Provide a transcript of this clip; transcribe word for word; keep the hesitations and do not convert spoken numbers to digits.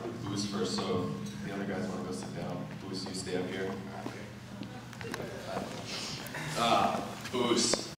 start with Boost first, so if the other guys want to go sit down. Boost, you stay up here. Uh, Boost.